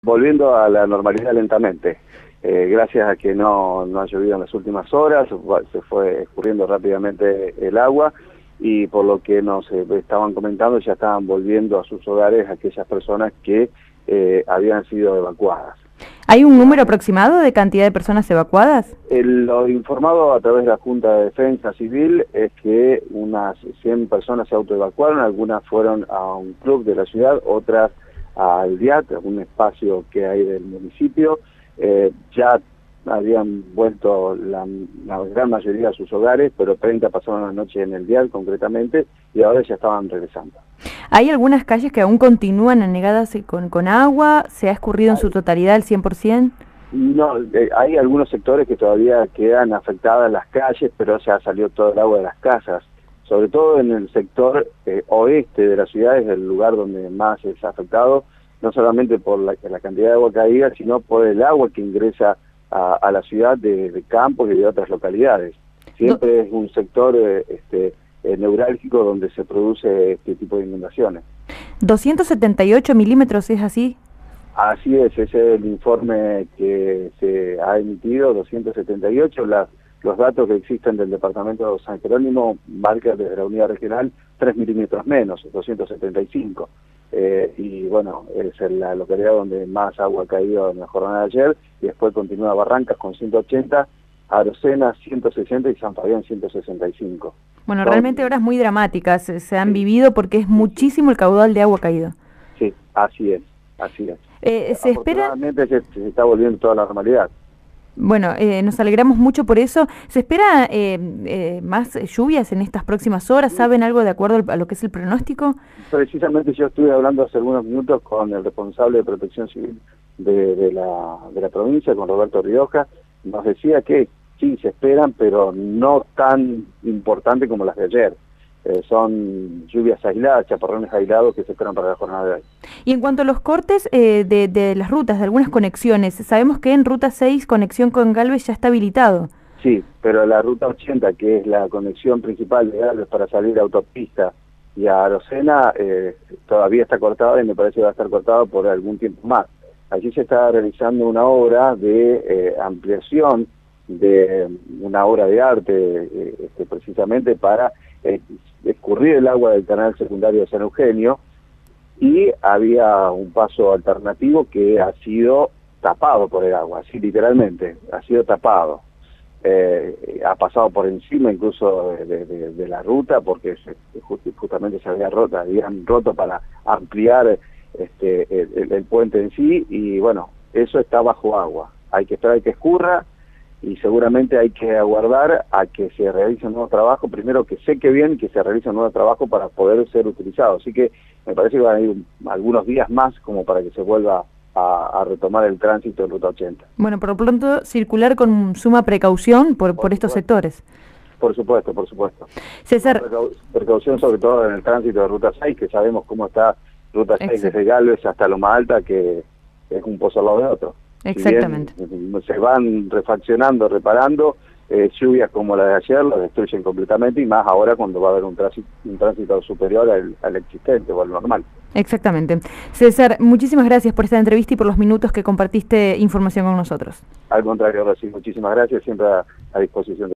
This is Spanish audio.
volviendo a la normalidad lentamente. Gracias a que no ha llovido en las últimas horas, se fue escurriendo rápidamente el agua y por lo que nos estaban comentando ya estaban volviendo a sus hogares aquellas personas que habían sido evacuadas. ¿Hay un número aproximado de cantidad de personas evacuadas? Lo informado a través de la Junta de Defensa Civil es que unas 100 personas se autoevacuaron, algunas fueron a un club de la ciudad, otras al DIAT, un espacio que hay del municipio. Ya habían vuelto la gran mayoría a sus hogares, pero 30 pasaron la noche en el DIAT concretamente y ahora ya estaban regresando. ¿Hay algunas calles que aún continúan anegadas con agua? ¿Se ha escurrido en su totalidad el 100%? No, hay algunos sectores que todavía quedan afectadas las calles, pero ya salió todo el agua de las casas. Sobre todo en el sector oeste de la ciudad es el lugar donde más es afectado, no solamente por la cantidad de agua caída, sino por el agua que ingresa a la ciudad de Campos y de otras localidades. Siempre es un sector neurálgico donde se produce este tipo de inundaciones. 278 milímetros, ¿es así? Así es, ese es el informe que se ha emitido, 278. Los datos que existen del departamento de San Jerónimo marcan desde la unidad regional 3 milímetros menos, 275. Y bueno, es la localidad donde más agua ha caído en la jornada de ayer, y después continúa Barrancas con 180, Arocena 160 y San Fabián 165. Bueno, realmente horas muy dramáticas se han vivido porque es muchísimo el caudal de agua caído. Sí, así es, así es. ¿Se espera? Afortunadamente se está volviendo toda la normalidad. Bueno, nos alegramos mucho por eso. ¿Se espera más lluvias en estas próximas horas? ¿Saben algo de acuerdo a lo que es el pronóstico? Precisamente yo estuve hablando hace algunos minutos con el responsable de Protección Civil de la provincia, con Roberto Rioja. Nos decía que sí, se esperan, pero no tan importante como las de ayer. Son lluvias aisladas, chaparrones aislados que se esperan para la jornada de hoy. Y en cuanto a los cortes de las rutas, de algunas conexiones, sabemos que en Ruta 6, conexión con Galvez, ya está habilitado. Sí, pero la Ruta 80, que es la conexión principal de Galvez para salir a autopista y a Arocena, todavía está cortada y me parece que va a estar cortada por algún tiempo más. Allí se está realizando una obra de ampliación de una obra de arte, precisamente para escurrir el agua del canal secundario de San Eugenio, y había un paso alternativo que ha sido tapado por el agua, así literalmente, ha sido tapado. Ha pasado por encima incluso de la ruta, porque justamente se habían roto para ampliar el puente en sí, y bueno, eso está bajo agua. Hay que esperar que escurra, y seguramente hay que aguardar a que se realice un nuevo trabajo, primero que seque bien, que se realice un nuevo trabajo para poder ser utilizado. Así que me parece que van a ir algunos días más como para que se vuelva a retomar el tránsito en Ruta 80. Bueno, por lo pronto circular con suma precaución por estos sectores. Por supuesto, por supuesto. César. Precaución sobre todo en el tránsito de Ruta 6, que sabemos cómo está Ruta 6 desde Galvez hasta Loma Alta, que es un pozo al lado de otro. Exactamente. Si bien se van refaccionando, reparando, lluvias como la de ayer las destruyen completamente, y más ahora cuando va a haber un tránsito superior al existente o al normal. Exactamente. César, muchísimas gracias por esta entrevista y por los minutos que compartiste información con nosotros. Al contrario, Rosy, muchísimas gracias, siempre a disposición.